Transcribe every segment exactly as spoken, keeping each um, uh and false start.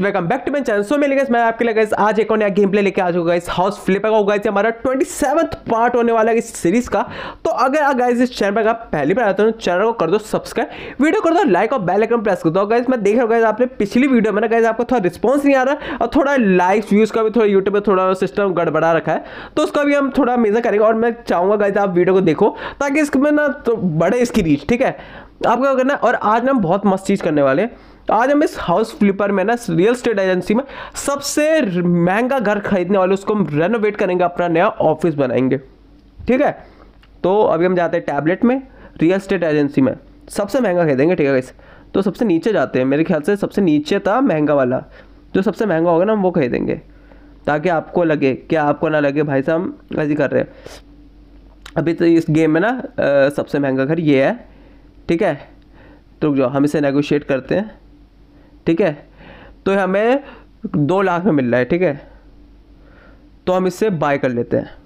Welcome back to my channel. So मेरे guys मैं आपके लिए गाइस आज एक और नया गेम प्ले लेके आ चुका गाइस हाउस फ्लिपर का। गाइस हमारा सत्ताईसवां पार्ट होने वाला है इस सीरीज का। तो अगर गाइस इस चैनल पर आप पहली बार आते हो तो चैनल को कर दो सब्सक्राइब, वीडियो कर दो लाइक और बेल आइकन प्रेस कर दो। गाइस मैं देख रहा हूं गाइस आपने पिछली वीडियो में ना गाइस आपको थोड़ा रिस्पांस नहीं आ रहा और थोड़ा लाइक्स व्यूज का भी थोड़ा यूट्यूब पे थोड़ा सिस्टम गड़बड़ा रखा है, तो उसका भी हम थोड़ा मेजर करेंगे। और मैं चाहूंगा गाइस आप वीडियो को देखो ताकि इसमें ना तो बढ़े इसकी रीच। ठीक है, आपको क्या करना है। और आज ना हम बहुत मस्त चीज करने वाले हैं। आज हम इस हाउस फ्लिपर में ना रियल एस्टेट एजेंसी में सबसे महंगा घर खरीदने वाले उसको हम रेनोवेट करेंगे, अपना नया ऑफिस बनाएंगे। ठीक है, तो अभी हम जाते हैं टैबलेट में रियल एस्टेट एजेंसी में सबसे महंगा खरीदेंगे। ठीक है गाइस, तो सबसे नीचे जाते हैं। मेरे ख्याल से सबसे नीचे था महंगा वाला, जो सबसे महंगा होगा ना हम वो खरीदेंगे, ताकि आपको लगे कि आपको ना लगे भाई साहब हम ऐसे कर रहे हैं। अभी तो इस गेम में ना आ, सबसे महंगा घर ये है। ठीक है, तो जो हम इसे नेगोशिएट करते हैं। ठीक है, तो हमें दो लाख में मिल रहा है। ठीक है, तो हम इससे बाय कर लेते हैं।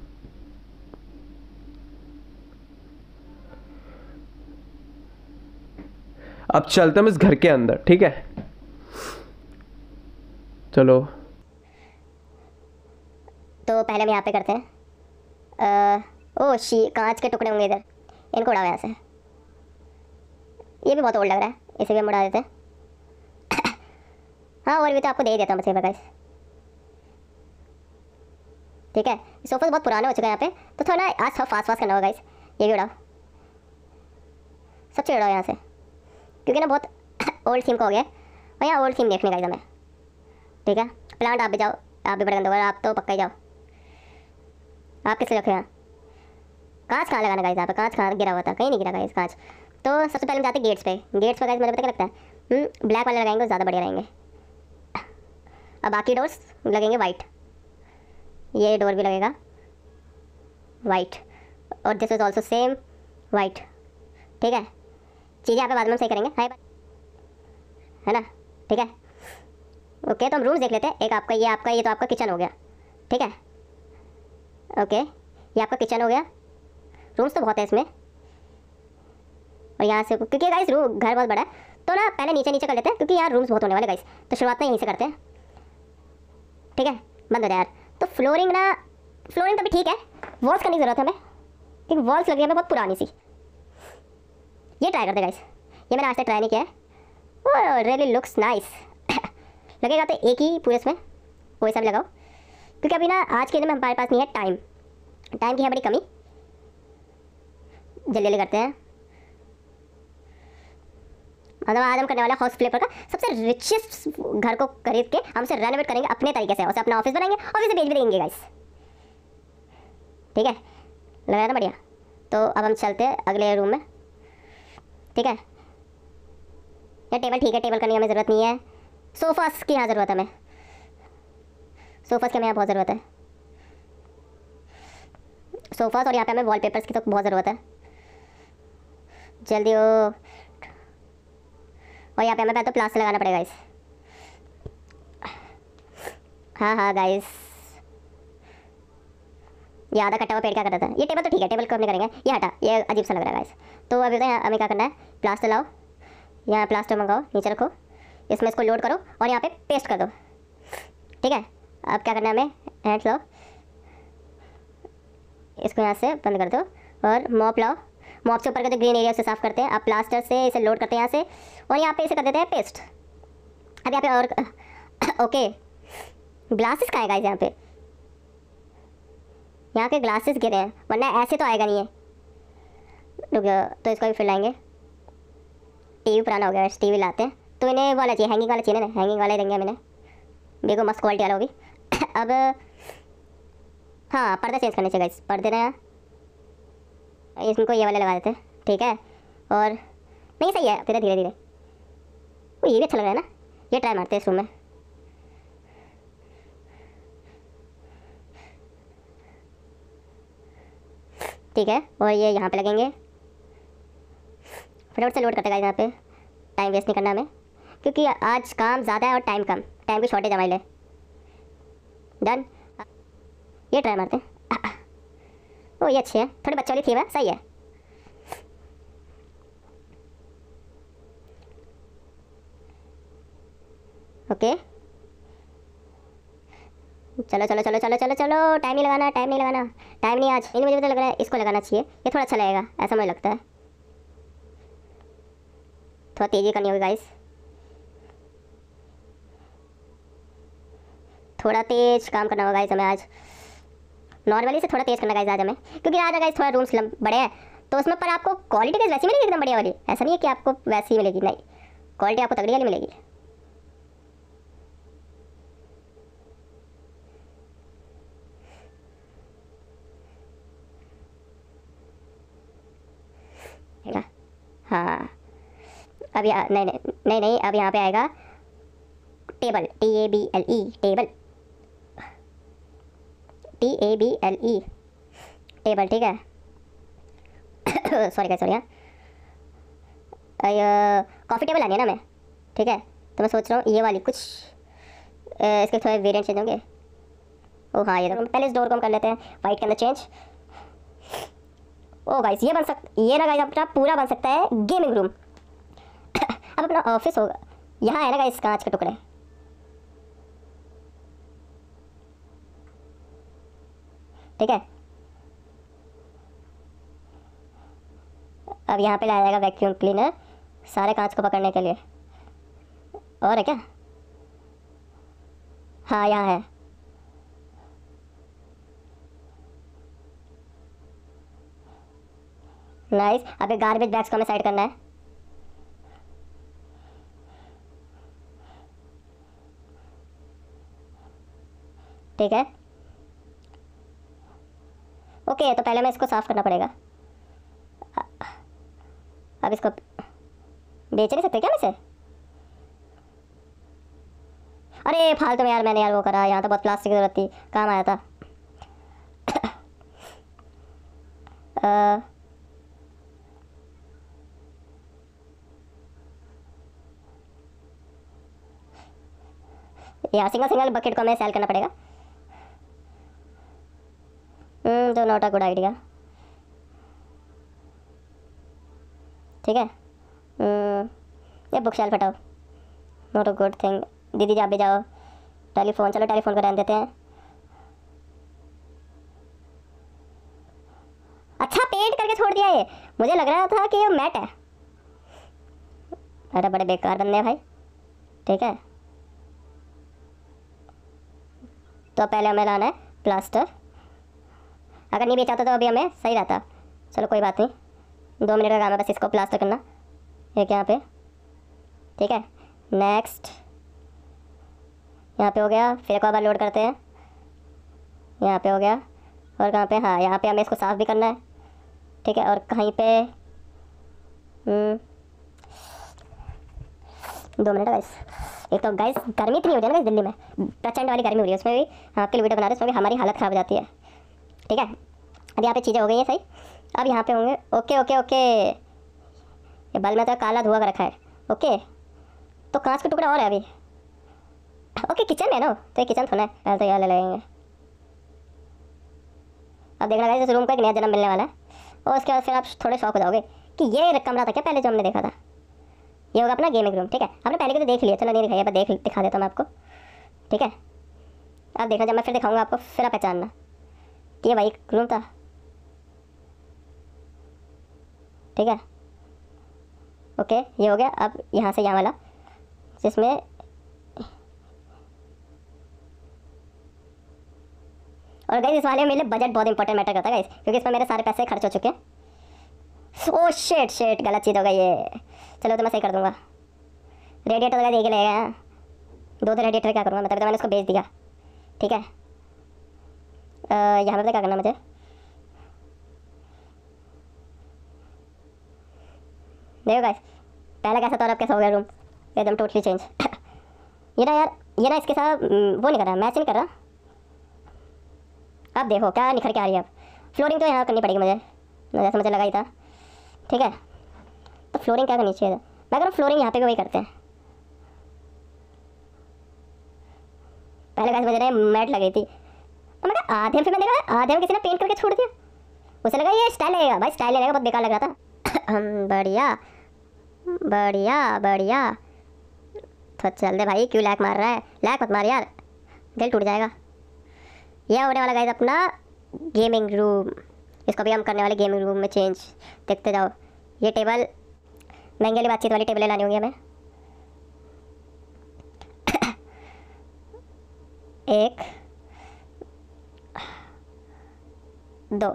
अब चलते हैं इस घर के अंदर। ठीक है, चलो। तो पहले हम यहाँ पे करते हैं। आ, ओ शी कांच के टुकड़े होंगे इधर, इनको उड़ाओ यहाँ से। ये भी बहुत ओल्ड लग रहा है, इसे भी हम उड़ा देते हैं। हाँ, और भी तो आपको दे ही देता हूँ बस गाइस। ठीक है, सोफा बहुत पुराना हो चुका है यहाँ पे, तो थोड़ा आज सब फास्ट फास्ट करना होगा गाइस। ये भी उड़ाओ, सब चीज़ उड़ाओ यहाँ से, क्योंकि ना बहुत ओल्ड थीम का हो गया और यहाँ ओल्ड थीम देखने गाइस हमें। ठीक है, प्लांट आप भी जाओ, आप भी बड़ा गंदा होगा, आप तो पक्का ही जाओ। आप किससे रखे यहाँ? कांच कहाँ लगाना गाइस? यहाँ पे कांच कहाँ गिरा हुआ था? कहीं नहीं गिरा गाइस कांच। तो सबसे पहले हम जाते हैं गेट्स पे। गेट्स पे गाइस मुझे पता क्या लगता है, ब्लैक वाले लगाएंगे तो ज़्यादा बढ़िया रहेंगे। अब बाकी डोर्स लगेंगे वाइट, ये डोर भी लगेगा वाइट, और this is also same white. ठीक है, चीज़ें यहाँ पे बाद में सही करेंगे, है है ना? ठीक है, ओके। तो हम रूम्स देख लेते हैं। एक आपका, ये आपका, ये तो आपका किचन हो गया। ठीक है, ओके, ये आपका किचन हो गया। रूम्स तो बहुत है इसमें, और यहाँ से क्योंकि गाइस रूम घर बहुत बड़ा है तो ना पहले नीचे नीचे कर लेते हैं, क्योंकि यहाँ रूम्स बहुत होने वाले गाइस। तो शुरुआत में यहीं से करते हैं। ठीक है, बंद हो जाए यार। तो फ्लोरिंग ना, फ्लोरिंग तो भी ठीक है, वॉल्स करने की ज़रूरत है हमें, क्योंकि वॉल्स लगी हमें बहुत पुरानी सी। ये ट्राई करते गाइस, ये मैंने आज तक ट्राई नहीं किया है। Oh really looks nice. लगेगा तो एक ही पूरे इसमें कोई सा भी लगाओ, क्योंकि अभी ना आज के दिन में हमारे पास नहीं है टाइम, टाइम की है बड़ी कमी। जल्दी जल्दी करते हैं। मतलब आज हम करने वाला हाउस फ्लिपर का सबसे रिचेस्ट घर को खरीद के हम उसे रेनोवेट करेंगे अपने तरीके से, उसे अपना ऑफिस बनाएंगे और इसे बेच भी देंगे गाइस। ठीक है, लग रहा है ना बढ़िया। तो अब हम चलते हैं अगले रूम में। ठीक है, या टेबल ठीक है, टेबल करने की हमें ज़रूरत नहीं है। सोफास की यहाँ ज़रूरत है हमें, सोफास की हमें यहाँ बहुत ज़रूरत है, सोफास। और यहाँ पे हमें वॉलपेपर्स की तो बहुत ज़रूरत है। जल्दी हो। और यहाँ पे हमें पहले तो प्लास्टर लगाना पड़ेगा गाइस। हाँ हाँ गाइस, ये आधा कटा हुआ पेड़ क्या कर रहा था? ये टेबल तो ठीक है, टेबल को हम नहीं करेंगे, ये हटा, ये अजीब सा लग रहा है गाइस। तो अभी बताए हमें क्या करना है, प्लास्टर लाओ, यहाँ प्लास्टर मंगाओ, नीचे रखो, इसमें इसको लोड करो और यहाँ पे पेस्ट कर दो। ठीक है, अब क्या करना है हमें, हैंड्स लाओ, इसको यहाँ से बंद कर दो, और मॉप लाओ, मॉप से ऊपर का जो ग्रीन एरिया से साफ़ करते हैं। अब प्लास्टर से इसे लोड करते हैं यहाँ से, और यहाँ पे इसे कर देते हैं पेस्ट। अब यहाँ पे और ओके, ग्लासेस कहाँ है गाइस? यहाँ पे यहाँ के ग्लासेस गिरे हैं, वरना ऐसे तो आएगा नहीं है। रुक जाओ, तो इसको भी फिर लाएंगे। टीवी पुराना हो गया, टीवी लाते हैं। तो इन्हें वाला चाहिए, हैंगिंग वाला चाहिए ना, हैंगिंग वाला ही देंगे मैंने, देखो मस्त क्वालिटी वाला वो भी। अब हाँ, पर्दा चेंज करने चाहिए गाइस, पर्दे ना इसको ये वाले लगा देते हैं। ठीक है, और नहीं सही है, फिर धीरे धीरे। वो ये भी अच्छा लग रहा है ना, ये ट्राई मारते हैं इस रूम में। ठीक है, और ये यहाँ पे लगेंगे। फटाफट से लोड करते गाइस, यहाँ पे टाइम वेस्ट नहीं करना हमें, क्योंकि आज काम ज़्यादा है और टाइम कम, टाइम की शॉर्टेज हमारे लिए। डन, ये ट्राई मारते हैं। ओ ये अच्छे है, थोड़ी बच्चे वाली थीम है, सही है। ओके, चलो चलो चलो चलो चलो चलो, टाइम नहीं लगाना, टाइम नहीं लगाना, टाइम नहीं आज। इन मुझे तो लग रहा है इसको लगाना चाहिए, ये थोड़ा अच्छा लगेगा, ऐसा मुझे लगता है। थोड़ा तेज़ी करनी होगी गाइस, थोड़ा तेज काम करना होगा गाइस हमें आज, नॉर्मली से थोड़ा तेज करना गाइस आज हमें, क्योंकि आज गाइस थोड़ा रूम्स बड़े हैं तो उसमें पर आपको क्वालिटी गाइस वैसी मिलेगी एकदम बढ़िया वाली, ऐसा नहीं है कि आपको वैसी मिलेगी, नहीं, क्वालिटी आपको तगड़ी वाली मिलेगी। हाँ अब यहाँ नहीं नहीं नहीं नहीं अब यहाँ पे आएगा table, T A B L E, table, T A B L E, table, ठीक है। सॉरी क्या सॉरी, हाँ कॉफ़ी टेबल आनी है ना मैं, ठीक है, तो मैं सोच रहा हूँ ये वाली कुछ अ, इसके थोड़े वेरिएंट चेंज होंगे। ओ हाँ ये देखो, पहले इस डोर को हम कर लेते हैं वाइट के अंदर चेंज। ओ गाइस ये बन सकता, ये ना गाइस अपना पूरा बन सकता है गेमिंग रूम। अब अपना ऑफिस होगा, यहाँ है ना गाइस कांच के टुकड़े, ठीक है। अब यहाँ पे लाया जाएगा वैक्यूम क्लीनर सारे कांच को पकड़ने के लिए, और है क्या, हाँ यहाँ है। नाइस, अभी गार्बेज बैग्स को हमें साइड करना है, ठीक है। ओके तो पहले मैं इसको साफ करना पड़ेगा, अब इसको बेच नहीं सकते क्या वैसे, अरे फालतू में यार मैंने यार वो करा, यहाँ तो बहुत प्लास्टिक की जरूरत थी, काम आया था। आ, यार सिंगल सिंगल बकेट को हमें सेल करना पड़ेगा, हम्म तो नॉट अ गुड आइडिया, ठीक है। हम्म ये बुक शेल्फ हटाओ, नॉट अ गुड थिंग। दीदी जा भी जाओ, टेलीफोन, चलो टेलीफोन को रहने देते हैं। अच्छा पेंट करके छोड़ दिया ये, मुझे लग रहा था कि ये मैट है। अरे बड़े बेकार बंदे हैं भाई, ठीक है। तो पहले हमें लाना है प्लास्टर, अगर नहीं बेचा तो अभी हमें सही रहता, चलो कोई बात नहीं, दो मिनट का काम है बस इसको प्लास्टर करना, एक यहाँ पे, ठीक है। नेक्स्ट यहाँ पे हो गया, फिर एक और बार लोड करते हैं, यहाँ पे हो गया, और कहाँ पे, हाँ यहाँ पे हमें इसको साफ़ भी करना है, ठीक है। और कहीं पे हम्म, दो मिनट गाइस, एक तो गाइस गर्मी इतनी हो जाए ना गाइस, दिल्ली में प्रचंड वाली गर्मी हो रही है, उसमें भी आपके लिए वीडियो बना रहे हैं, उसमें भी हमारी हालत ख़राब हो जाती है, ठीक है। अब यहाँ पे चीज़ें हो गई हैं सही, अब यहाँ पे होंगे, ओके ओके ओके, ये बल में तो काला धुआं रखा है, ओके। तो कांच का टुकड़ा और है अभी, ओके किचन में ना, तो ये किचन थोड़ा है, पहले तो यहाँ ले लेंगे। अब देखना गाइस इस रूम को एक नया जन्म मिलने वाला है, और उसके बाद फिर आप थोड़े शौक हो जाओगे कि ये कमरा था क्या पहले जो हमने देखा था, ये होगा अपना गेमिंग रूम, ठीक है। आपने पहले को तो देख लिया, चलो नहीं दिखाइए, देख दिखा देता हूँ मैं आपको, ठीक है। अब देखना जब मैं फिर दिखाऊंगा आपको, फिर आप पहचानना कि ये वही रूम था, ठीक है। ओके ये हो गया, अब यहाँ से यहाँ वाला जिसमें और गाइस इस वाले में मेरे बजट बहुत इंपॉर्टेंट मैटर करता है गाइस, क्योंकि इसमें मेरे सारे पैसे खर्च हो चुके हैं। ओह शेट शेट गलत चीज़ हो गई ये, चलो तो मैं सही कर दूंगा। रेडिएटर तो देख लेगा, दो दो रेडिएटर क्या करूँगा, मतलब तो मैंने उसको बेच दिया, ठीक है। यहाँ पर क्या करना मुझे, देखो गाइस पहला कैसा था और अब कैसा हो गया रूम, एकदम टोटली चेंज। ये ना यार, ये ना इसके साथ वो नहीं कर रहा, मैच नहीं कर रहा। अब देखो क्या निखर के आ रही है, अब फ्लोरिंग तो यहाँ करनी पड़ेगी मुझे, जैसे मुझे लगा ही था, ठीक है। तो फ्लोरिंग क्या करनी चाहिए, मैं अगर फ्लोरिंग यहाँ पे भी वही करते हैं। पहले कैसे बज रहे मैट लगी थी, तो मैं आधे फिर मैं देखा आधे में किसी ने पेंट करके छोड़ दिया, उसे लगा ये स्टाइल लगेगा, भाई स्टाइल लगेगा, बहुत बेकार लग रहा था। बढ़िया बढ़िया बढ़िया, तो चल दे भाई, क्यों लैक मार रहा है, लैक मत मार यार, दिल टूट जाएगा। यह होने वाला गाइस अपना गेमिंग रूम। इसको भी हम करने वाले गेमिंग रूम में चेंज। देखते जाओ। ये टेबल महंगी वाली बातचीत वाली टेबलें लानी होंगी हमें। एक दो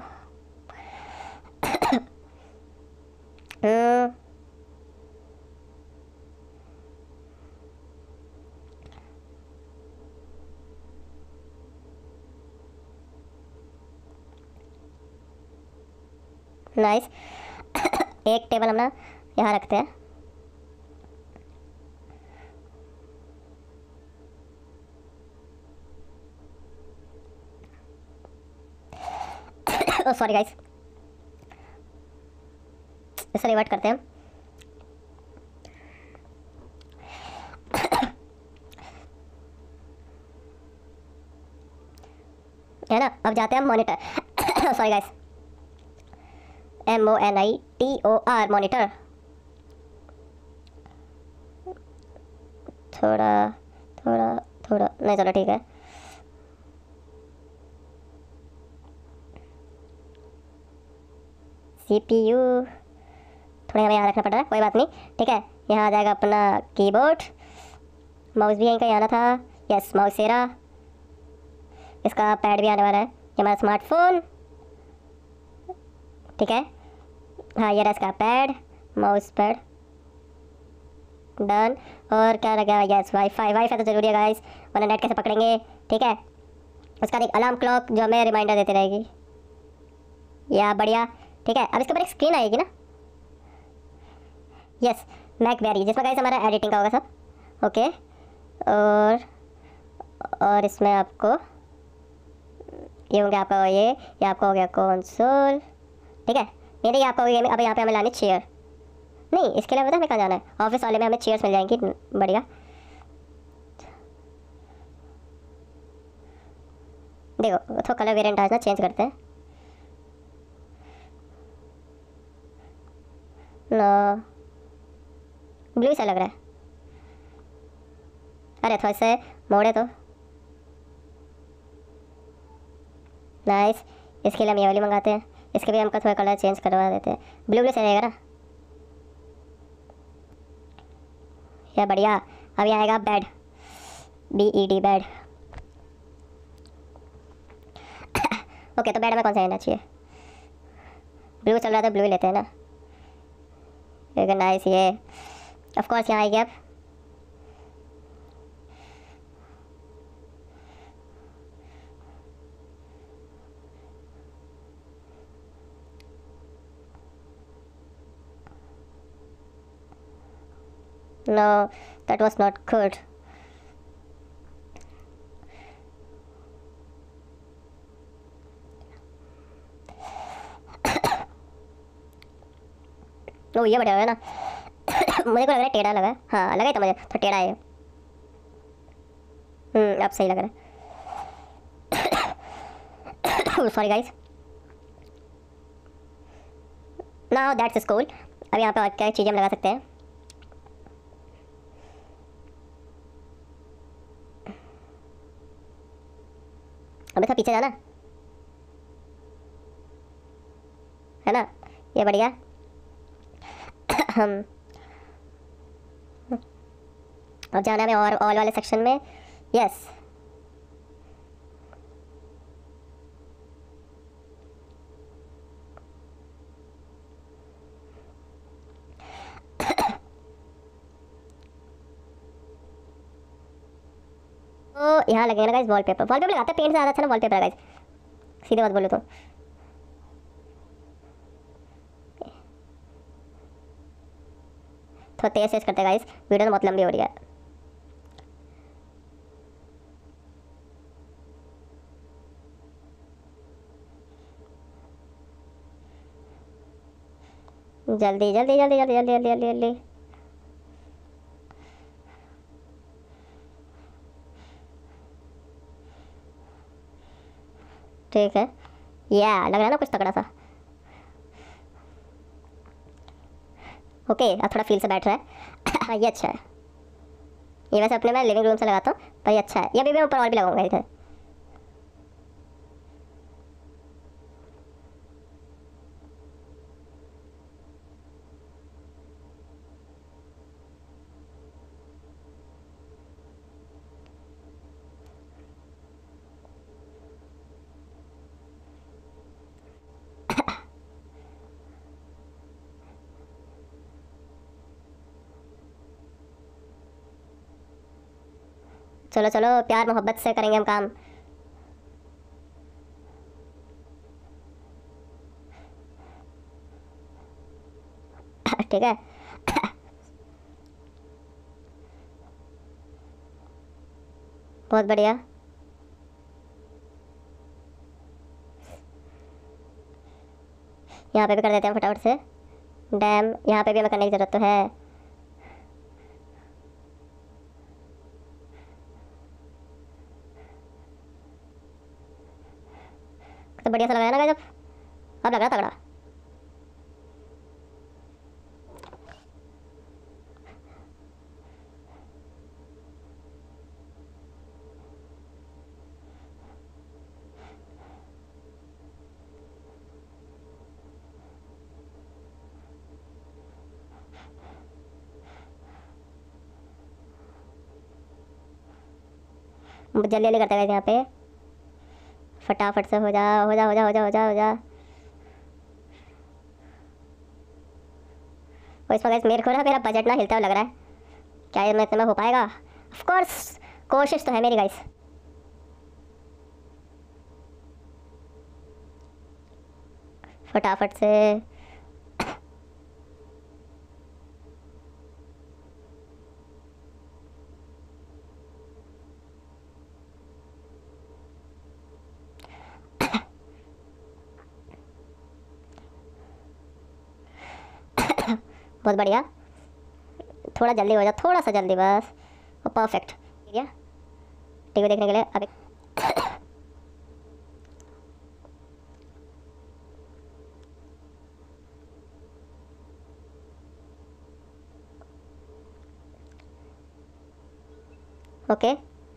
नाइस। एक टेबल हम ना यहाँ रखते हैं। ओ सॉरी गाइस, इसे रिवर्ट करते हैं। है ना। अब जाते हैं हम monitor. Sorry guys, M O N I T O R monitor. थोड़ा थोड़ा थोड़ा नहीं, चलो ठीक है। सीपीयू थोड़ा हमें यहाँ रखना पड़ रहा है, कोई बात नहीं, ठीक है। यहाँ आ जाएगा अपना कीबोर्ड। माउस भी यहीं का आना था। यस, माउस सेरा। इसका पैड भी आने वाला है। ये हमारा स्मार्टफोन, ठीक है। हाँ, ये रहा इसका पैड, माउस पैड। डन। और क्या लगा? Yes, wifi. वाईफाई तो ज़रूरी है गाइस, वरना नेट कैसे पकड़ेंगे, ठीक है। उसका एक अलार्म क्लॉक जो हमें रिमाइंडर देती रहेगी। या बढ़िया, ठीक है। अब इसके ऊपर एक स्क्रीन आएगी ना। यस, मैकबेरी, जिसमें गाइस हमारा एडिटिंग का होगा सब। ओके। और और इसमें आपको ये होंगे, आपका ये ये आपका हो गया कंसोल, ठीक है। ये नहीं आपका हो गया। अब यहाँ पे हमें लानी चेयर। नहीं, इसके लिए पता हमें कहाँ जाना है? ऑफिस वाले में हमें चेयर्स मिल जाएंगी। बढ़िया। देखो थोड़ा कलर वेरिएंट आज ना चेंज करते हैं ना। ब्लू सा लग रहा है। अरे थोड़ा से मोड़े तो। नाइस। इसके लिए हम ये वाली मंगाते हैं। इसके भी हमका थोड़ा कलर चेंज करवा देते हैं। ब्लू ब्लू से रहेगा ना। या बढ़िया। अब यहाँ आएगा bed, B E D bed. Okay, तो बेड में कौन सा लेना चाहिए? ब्लू चल रहा था, ब्लू ही लेते हैं ना। नाइस। ये ऑफ कोर्स यहाँ आएगी अब। No, that was not good. ओ ये बढ़िया है ना। मुझे को लग रहा है टेढ़ा लगा है। हाँ, लगा ही था मुझे तो टेढ़ा है। हम्म अब सही लग रहा है। Sorry guys. Now that's cool. अब यहाँ पे और क्या चीज़ें हम लगा सकते हैं? अबे था पीछे जाना है ना। ये बढ़िया। हम अब जाना है और ऑल वाले सेक्शन में। यस। तो यहाँ लगेगा ना गाइस वॉलपेपर। वॉलपेपर लगाते हैं, पेंट से ज़्यादा अच्छा ना वॉलपेपर गाइस, सीधे बात बोलो तो। थोड़ा तेज तेज करते गाइस, वीडियो तो बहुत लंबी हो रही है। जल्दी जल्दी जल्दी जल्दी जल्दी जल्दी जल्दी जल्दी। ठीक है। या लग रहा है ना कुछ तगड़ा सा। ओके, अब थोड़ा फील से बैठ रहा है। हाँ, ये अच्छा है। ये वैसे अपने मैं लिविंग रूम से लगाता हूँ, पर ये अच्छा है। ये अभी मैं ऊपर और भी लगाऊंगा इधर। चलो चलो, प्यार मोहब्बत से करेंगे हम काम। ठीक है। बहुत बढ़िया। यहाँ पे भी कर देते हैं फटाफट से डैम। यहाँ पे भी हमें करने की ज़रूरत तो है। तो बढ़िया सा लग रहा है ना गाइस, अब अब लग रहा तगड़ा। जल्दी जल्दी करते हैं यहाँ पे, फटाफट से हो जा हो जा हो जा हो जा हो जा हो जा। और इस वक्त मेरे को ना मेरा बजट ना हिलता हुआ लग रहा है। क्या ये मैं इतना हो पाएगा? ऑफ कोर्स कोशिश तो है मेरी गाइस। फटाफट से बहुत बढ़िया। थोड़ा जल्दी हो जा, थोड़ा सा जल्दी बस। और परफेक्ट। ठीक है, टीवी देखने के लिए अभी। ओके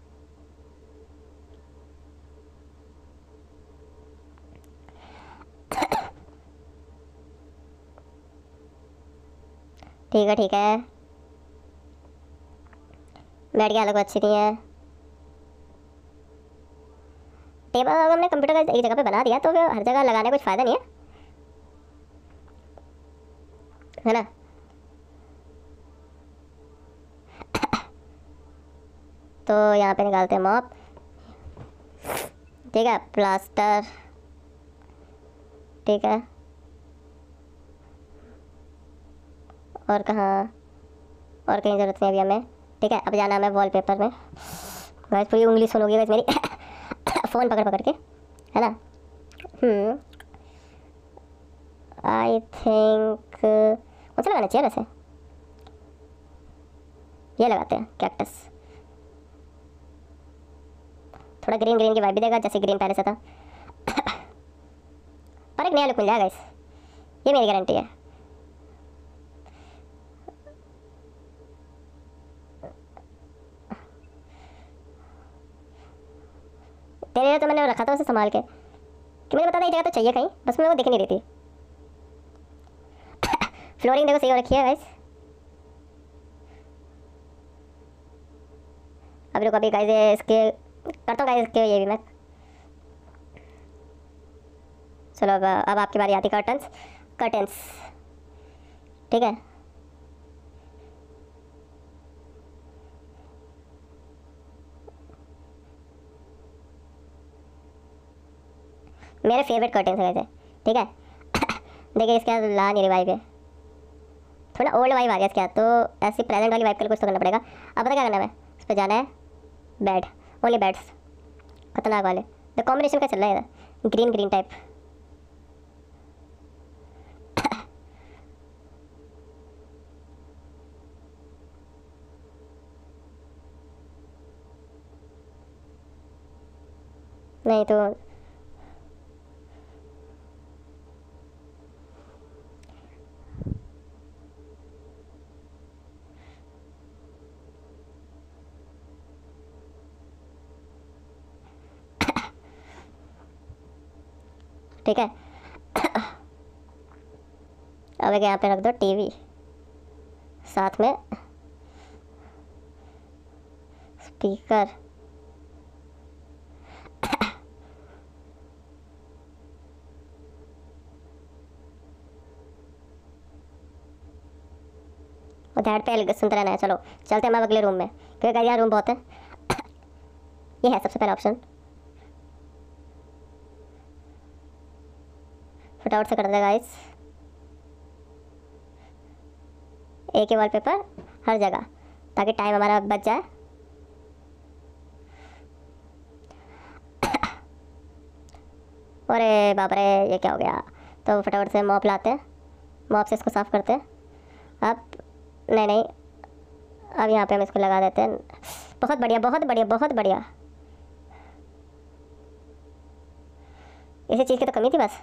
ठीक है ठीक है। बैठ गया, अलग अच्छी नहीं है। टेबल अगर हमने कंप्यूटर का एक जगह पे बना दिया तो फिर हर जगह लगाने कुछ फ़ायदा नहीं है, है ना। तो यहाँ पे निकालते हैं मॉप। ठीक है, प्लास्टर। ठीक है, और कहाँ? और कहीं ज़रूरत नहीं अभी हमें। ठीक है, अब जाना हमें वॉलपेपर में। गाइस पूरी उंगली सुनोगी गाइस मेरी फ़ोन पकड़ पकड़ के, है ना। हम्म आई थिंक कौन सा लगाना चाहिए वैसे? ये लगाते हैं कैक्टस। थोड़ा ग्रीन ग्रीन की वाइब भी देगा, जैसे ग्रीन पहले से था पर एक नया लुक मिल जाएगा गाइस, ये मेरी गारंटी है। तेरे लिए तो मैंने रखा था उसे संभाल के, कि मुझे बता था ये जगह तो चाहिए कहीं, बस मैं वो दिख नहीं रही थी। फ्लोरिंग देखो सही हो रखी है गाइस। अब रुको, अभी गाइस इसके करता हूँ गाइस, इसके ये भी मैं। चलो अब अब आपकी बारी आती। कर्टन्स कर्टन्स ठीक है। मेरे फेवरेट कर्टन्स है वैसे। ठीक है देखिए इसके बाद ला नहीं रिवाइव है, थोड़ा ओल्ड वाइब आ गया इसके बाद, तो ऐसी प्रेजेंट वाली वाइब के लिए कुछ तो करना पड़ेगा। अब पता क्या करना है, इस पर जाना है बेड, ओनली बेड्स खतरनाक वाले। द कॉम्बिनेशन का चल रहा है इधर, ग्रीन ग्रीन टाइप। नहीं तो ठीक है। अब एक यहाँ पे रख दो टीवी, साथ में स्पीकर। और दैट पे सुनते रहना है। चलो चलते हैं हम अगले रूम में, क्योंकि यार रूम बहुत है। ये है सबसे पहला ऑप्शन। फटाफट से कर दे गाइस, एक ही वॉलपेपर हर जगह, ताकि टाइम हमारा बच जाए। अरे बाप रे, ये क्या हो गया। तो फटाफट से मॉप लाते हैं, मॉप से इसको साफ़ करते हैं। अब नहीं नहीं, अब यहाँ पे हम इसको लगा देते हैं। बहुत बढ़िया बहुत बढ़िया बहुत बढ़िया, इसी चीज़ की तो कमी थी बस।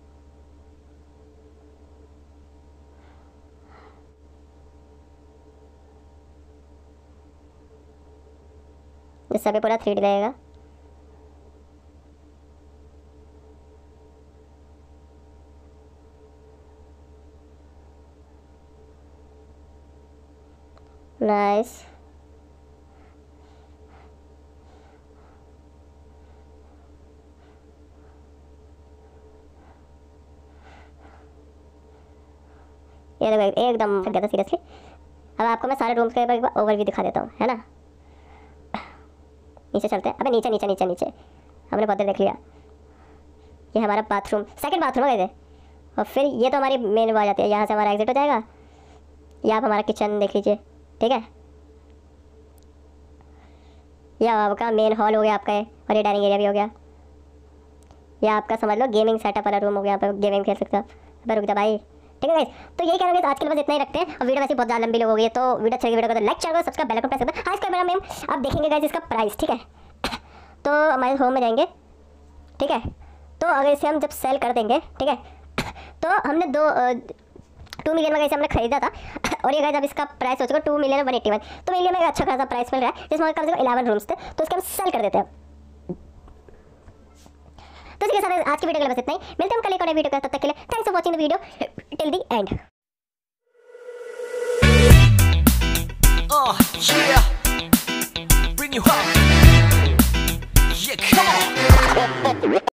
जिससे अभी पूरा थ्री डी लगेगा। नाइस। ये देखो एकदम फट गया था सीरियसली। अब आपको मैं सारे रूम्स का एक बार ओवरव्यू दिखा देता हूँ, है ना। नीचे चलते हैं। अबे नीचे नीचे नीचे नीचे, हमने बहुत देर देख लिया। ये हमारा बाथरूम, सेकंड बाथरूम है ये। और फिर ये तो हमारी मेन वो आ जाती है, यहाँ से हमारा एग्जिट हो जाएगा। ये आप हमारा किचन देख लीजिए, ठीक है। यह आपका मेन हॉल हो गया आपका, है और ये डाइनिंग एरिया भी हो गया। यह आपका समझ लो गेमिंग सेटअप वाला रूम हो गया, यहाँ पर गेमिंग खेल सकते हो। अब रुक जा भाई, ठीक है गाइस। तो यही कह रहे हैं आज के लिए बस इतना ही रखते हैं। और वीडियो वैसे बहुत ज़्यादा लंबी लोग हो गई है, तो वीडियो अच्छी लगी वीडियो को तो लाइक चैनल को सब्सक्राइब बेल आइकन प्रेस करना। हाँ इसका मेरा मेम आप देखेंगे गाइस इसका प्राइस, ठीक है। तो हमारे होम में जाएंगे, ठीक है। तो अगर इसे हम जब सेल कर देंगे, ठीक है, तो हमने दो टू मिलियन में कैसे हमने खरीदा था। और ये गाइस अब इसका प्राइस हो चुका two million one eighty one. तो मिलियन में अच्छा खासा प्राइस मिल रहा है, जिसमें कम से कम इलेवन रूम्स थे, तो इसके हम सेल कर देते हैं। तो इसके साथ आज की वीडियो के लिए बस इतना ही। मिलते हैं हम कल एक और वीडियो के, तब तक के लिए thanks for watching the video till the end. Uh, yeah, bring you up. Yeah, come on.